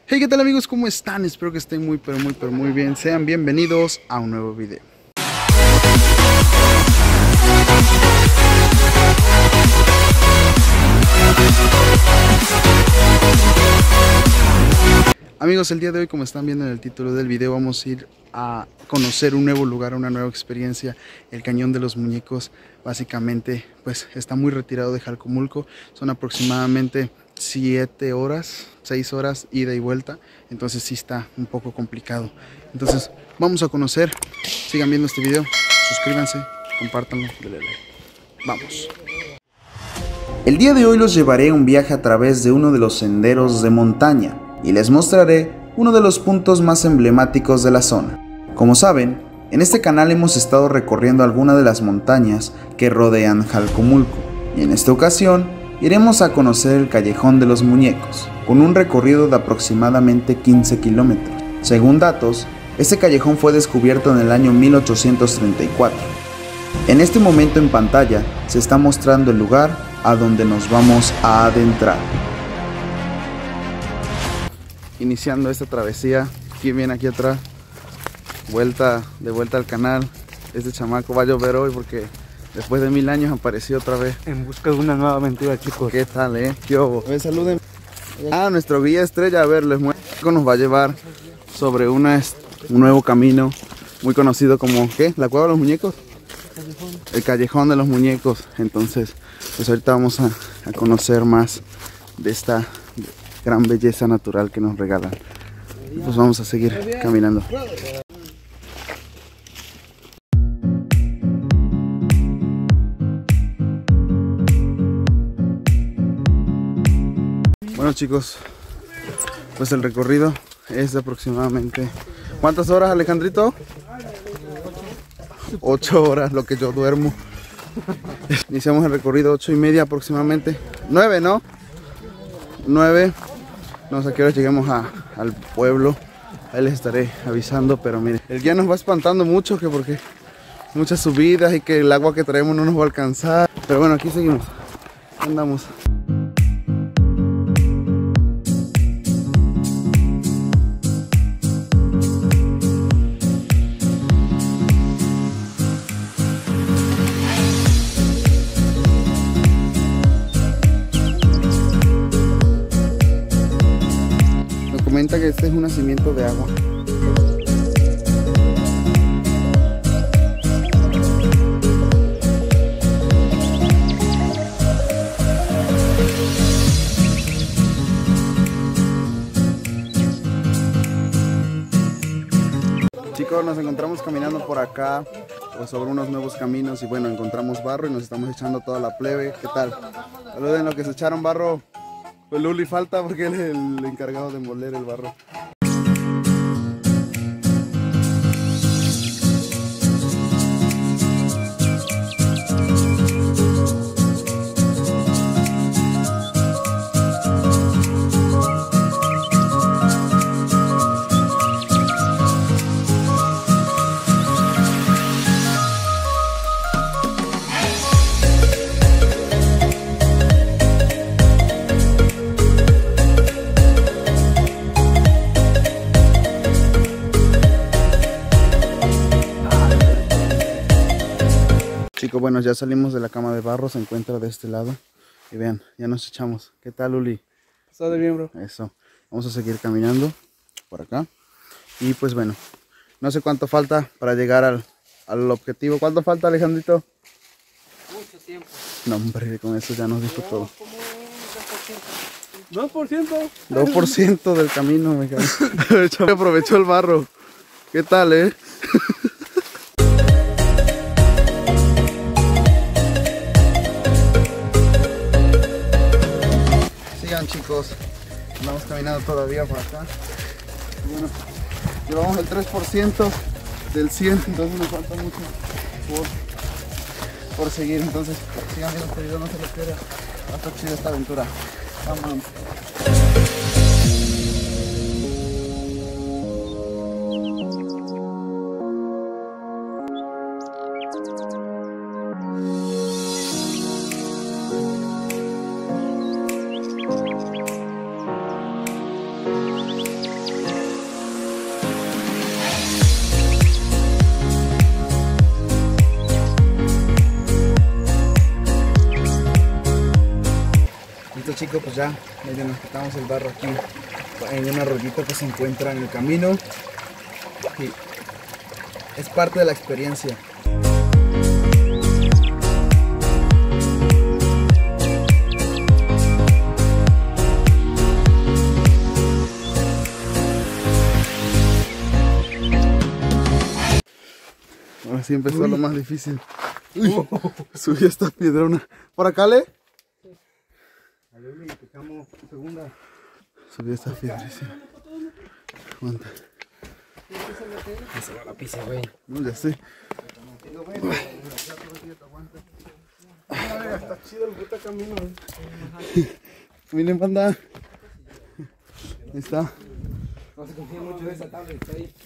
Hey, ¿qué tal amigos? ¿Cómo están? Espero que estén muy bien. Sean bienvenidos a un nuevo video. Amigos, el día de hoy, como están viendo en el título del video, vamos a ir a conocer un nuevo lugar, una nueva experiencia. El Cañón de los Muñecos, básicamente, pues está muy retirado de Jalcomulco. Son aproximadamente 7 horas, 6 horas ida y vuelta. Entonces sí está un poco complicado. Entonces vamos a conocer. Sigan viendo este video, suscríbanse, compártanlo, denle like. Vamos. El día de hoy los llevaré a un viaje a través de uno de los senderos de montaña y les mostraré uno de los puntos más emblemáticos de la zona. Como saben, en este canal hemos estado recorriendo algunas de las montañas que rodean Jalcomulco, y en esta ocasión iremos a conocer el Callejón de los Muñecos, con un recorrido de aproximadamente 15 kilómetros. Según datos, este callejón fue descubierto en el año 1834. En este momento en pantalla se está mostrando el lugar a donde nos vamos a adentrar. Iniciando esta travesía, ¿quién viene aquí atrás? De vuelta al canal. Este chamaco va a llover hoy porque después de 1000 años apareció otra vez. En busca de una nueva aventura, chicos. ¿Qué tal, ¿Qué hubo? Saluden. Nuestro guía estrella, a ver, les muestro. Nos va a llevar sobre un nuevo camino muy conocido como, ¿qué? ¿La Cueva de los Muñecos? El Callejón de los Muñecos. Entonces, pues ahorita vamos a conocer más de esta gran belleza natural que nos regalan. Pues vamos a seguir caminando. Bueno chicos, pues el recorrido es de aproximadamente... ¿Cuántas horas, Alejandrito? 8 horas, lo que yo duermo. Iniciamos el recorrido 8:30 aproximadamente. 9, ¿no? 9. No sé a qué hora lleguemos al pueblo. Ahí les estaré avisando, pero miren, el guía nos va espantando mucho, que porque muchas subidas y que el agua que traemos no nos va a alcanzar. Pero bueno, aquí seguimos. Andamos. Comenta que este es un nacimiento de agua. Chicos, nos encontramos caminando por acá sobre unos nuevos caminos y bueno, encontramos barro y nos estamos echando toda la plebe. ¿Qué tal? Saluden los que se echaron barro. Pues Luli falta porque él es el encargado de moler el barro. Chicos, bueno, ya salimos de la cama de barro, se encuentra de este lado. Y vean, ya nos echamos. ¿Qué tal, Uli? Está de bien, bro. Eso. Vamos a seguir caminando por acá. Y pues bueno, no sé cuánto falta para llegar al objetivo. ¿Cuánto falta, Alejandrito? Mucho tiempo. No, hombre, con eso ya nos dijo todo. Como un 2%. 2% del camino, me cae. Aprovechó el barro. ¿Qué tal, Chicos, andamos caminando todavía por acá. Y bueno, llevamos el 3% del 100, entonces nos falta mucho por seguir. Entonces, sigan viendo este video, no se les pierda. Va a estar chida esta aventura. Vamos. chico, pues ya medio nos quitamos el barro aquí en una arroyito que se encuentra en el camino. Y es parte de la experiencia. Ahora sí empezó lo más difícil. Uy, subí esta piedrona. ¿Por acá, Le? Subí esta piedrísima. Aguanta. Se va la pizza, güey. No, ya sé. Está chido el puta camino. Miren, banda. Ahí está. No se confía mucho de esa tabla que está ahí.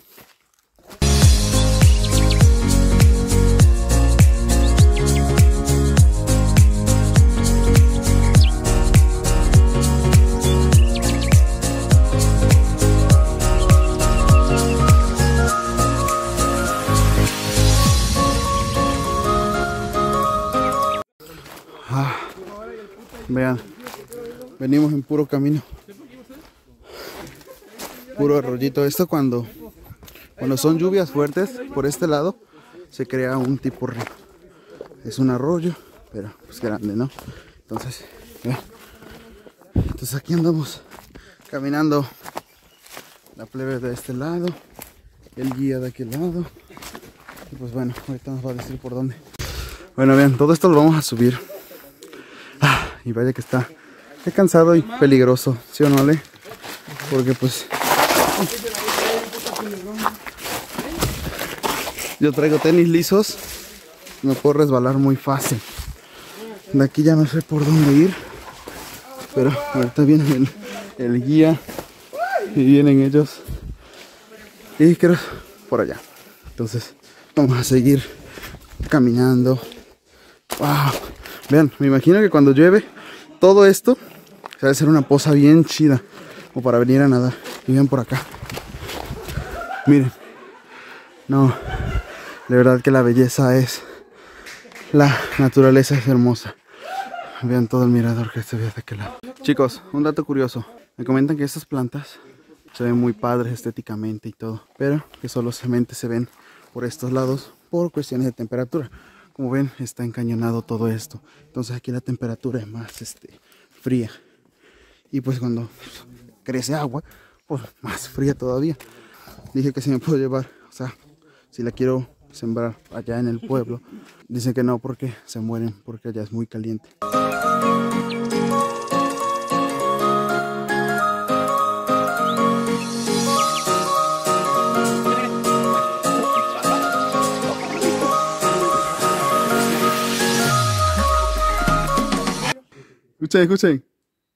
Vean, venimos en puro camino, puro arroyito. Esto cuando son lluvias fuertes por este lado se crea un tipo río. Es un arroyo, pero pues grande, ¿no? Entonces, vean. Entonces aquí andamos caminando, la plebe de este lado, el guía de aquel lado. Y pues bueno, ahorita nos va a decir por dónde. Bueno, vean, todo esto lo vamos a subir. Y vaya que está cansado y peligroso, ¿sí o no, Le? Porque pues yo traigo tenis lisos, me puedo resbalar muy fácil. De aquí ya no sé por dónde ir, pero ahorita viene el guía y vienen ellos y creo por allá. Entonces vamos a seguir caminando. Wow. Vean, me imagino que cuando llueve todo esto se va a hacer una poza bien chida o para venir a nadar. Y vean por acá, miren, no, de verdad que la belleza es, la naturaleza es hermosa. Vean todo el mirador que se ve de aquel lado. Chicos, un dato curioso, me comentan que estas plantas se ven muy padres estéticamente y todo, pero que solamente se ven por estos lados por cuestiones de temperatura. Como ven, está encañonado todo esto. Entonces aquí la temperatura es más fría. Y pues cuando crece agua, pues más fría todavía. Dije que si me puedo llevar, o sea, si la quiero sembrar allá en el pueblo. Dicen que no porque se mueren, porque allá es muy caliente. Escuchen, escuchen.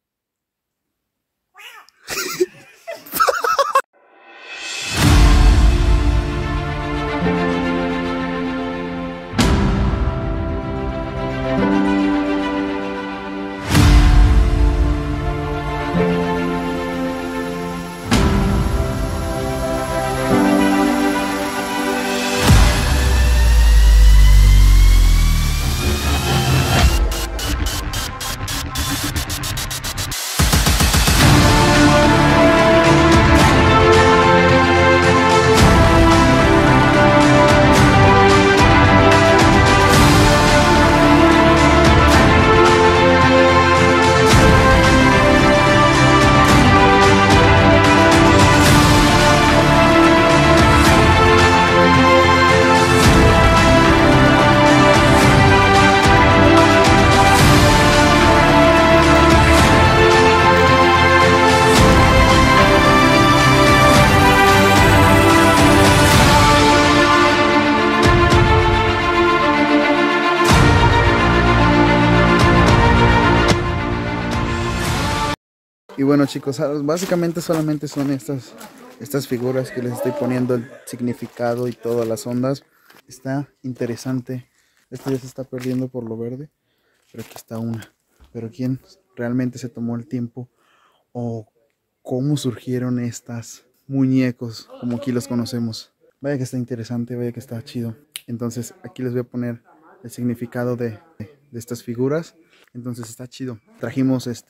Y bueno, chicos, básicamente solamente son estas figuras que les estoy poniendo el significado y todas las ondas. Está interesante. Esto ya se está perdiendo por lo verde, pero aquí está una. Pero ¿quién realmente se tomó el tiempo o cómo surgieron estas muñecos como aquí los conocemos? Vaya que está interesante, vaya que está chido. Entonces aquí les voy a poner el significado de estas figuras. Entonces está chido. Trajimos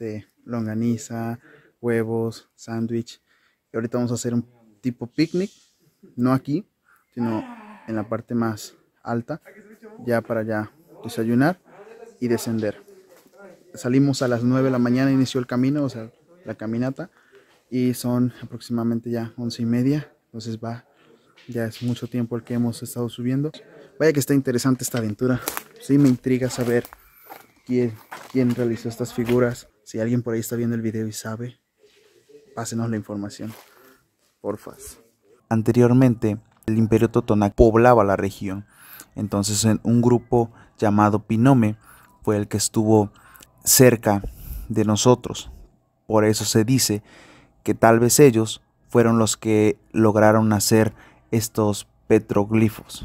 longaniza, huevos, sándwich. Y ahorita vamos a hacer un tipo picnic, no aquí, sino en la parte más alta, ya para ya desayunar y descender. Salimos a las 9 de la mañana, inició el camino, o sea, la caminata, y son aproximadamente ya 11:30, entonces ya es mucho tiempo el que hemos estado subiendo. Vaya que está interesante esta aventura, sí me intriga saber quién realizó estas figuras. Si alguien por ahí está viendo el video y sabe, pásenos la información, porfas. Anteriormente, el Imperio Totonac poblaba la región, entonces un grupo llamado Pinome fue el que estuvo cerca de nosotros. Por eso se dice que tal vez ellos fueron los que lograron hacer estos petroglifos.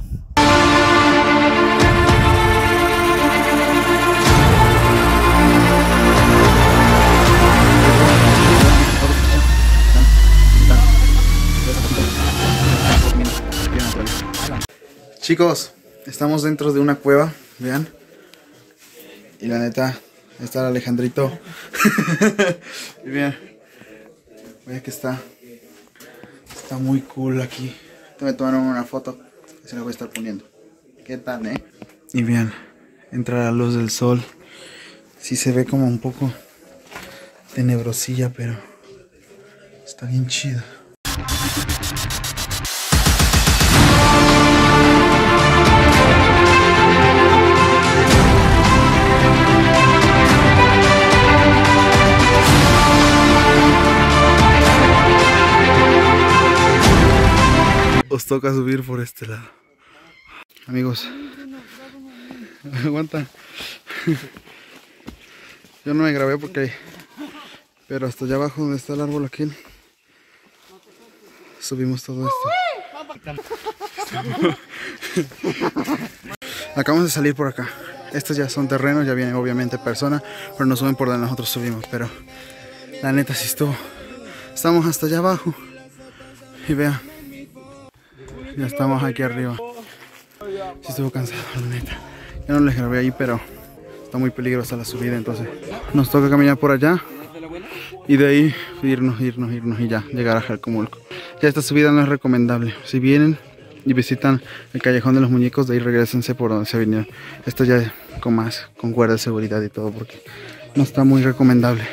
Chicos, estamos dentro de una cueva, vean. Y la neta, está el Alejandrito. Y vean, vaya que está muy cool aquí. Me tomaron una foto, se la voy a estar poniendo. ¿Qué tal, Y vean, entra la luz del sol. Sí se ve como un poco tenebrosilla, pero está bien chida. Os toca subir por este lado. Amigos, aguanta. Yo no me grabé pero hasta allá abajo donde está el árbol aquel, subimos todo esto. Acabamos de salir por acá. Estos ya son terrenos, ya vienen obviamente personas, pero no suben por donde nosotros subimos. Pero la neta sí estamos hasta allá abajo. Y vean, ya estamos aquí arriba. Sí estuvo cansado, la neta. Ya no les grabé ahí, pero está muy peligrosa la subida, entonces nos toca caminar por allá y de ahí irnos y ya llegar a Jalcomulco. Ya esta subida no es recomendable. Si vienen y visitan el Callejón de los Muñecos, de ahí regresense por donde se vinieron. Esto ya con guardia de seguridad y todo, porque no está muy recomendable.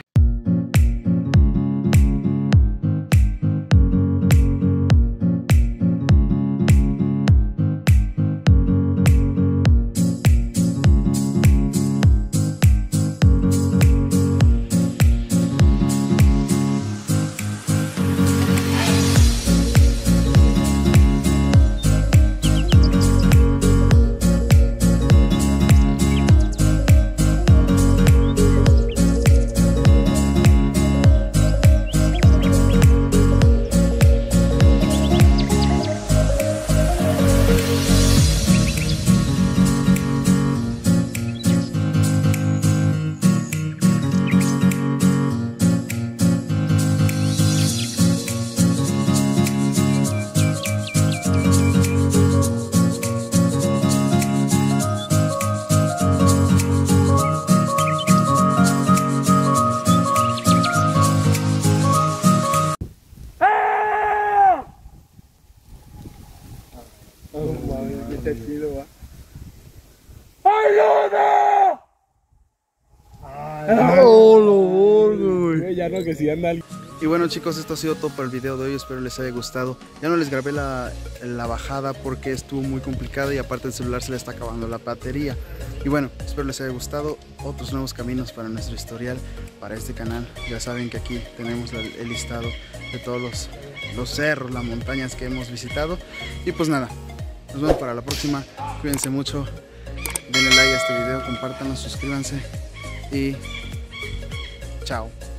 Y bueno chicos, esto ha sido todo por el video de hoy, espero les haya gustado. Ya no les grabé la bajada porque estuvo muy complicada y aparte el celular se le está acabando la batería. Y bueno, espero les haya gustado. Otros nuevos caminos para nuestro historial, para este canal. Ya saben que aquí tenemos el listado de todos los cerros, las montañas que hemos visitado. Y pues nada, nos vemos para la próxima. Cuídense mucho, denle like a este video, compártanlo, suscríbanse y chao.